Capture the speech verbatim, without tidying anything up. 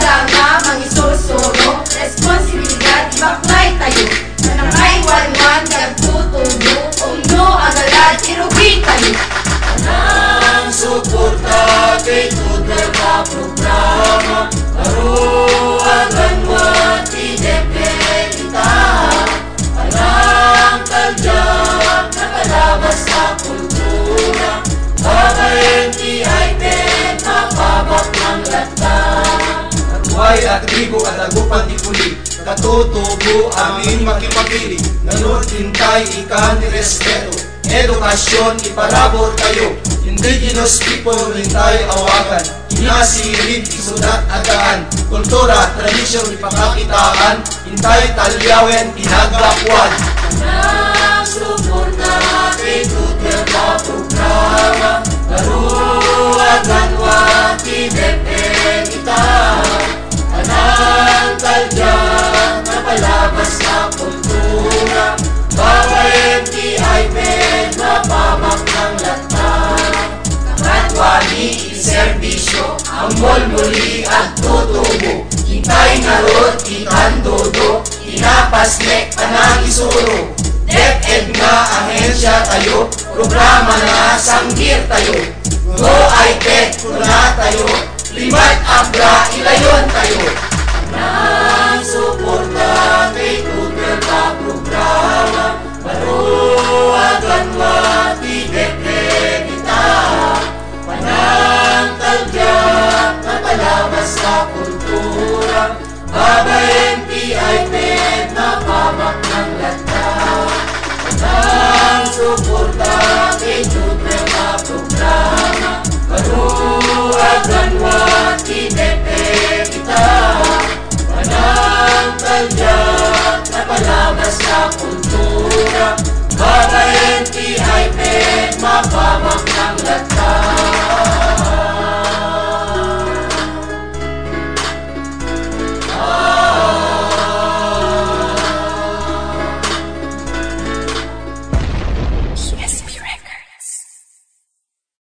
programa mangisusuro, responsibilidad ibaklay tayo. Nakaiwan-wan kagtutubo, umno agalad irugi tayo. Anang suporta kay tudel ka programa, karuagan mo ti DepEd itahan. Anang taljak nakalabas sa kultura, bagayan ti iPad mapabak ng latan. Natuay at ribo at agupan ti puli, katutubo amin makipagili. Ganun tintay ikan ni respeto, edukasyon iparabot kayo. Indigenous people hintay awagan, inasirin isudat agaan. Kultura, tradisyon ipakakitaan, hintay talyawen pinaglapuan. Anang suporta kay tudel ka programa, karuagan mo ti DepEd itahan. Anang taljak napalabas sa kultura, bagayan ti iPad mapabak ng latan. Katwani iserbisyo, ang muli at tutubo. Hintay ngarot, ikan dodo, inapasnek anang isuro. DepEd nga ahensya tayo, programa na sanggir tayo. Go iPad, kuna tayo, limat abra, ilayon tayo. Anang suporta kay tudel ka programa, karuagan mo ti DepEd itahan. Panang taljak napalabas sa kultura, bagayan ti iPad mapabak ng latan. Anang suporta kay tudel ka programa, karuagan mo ti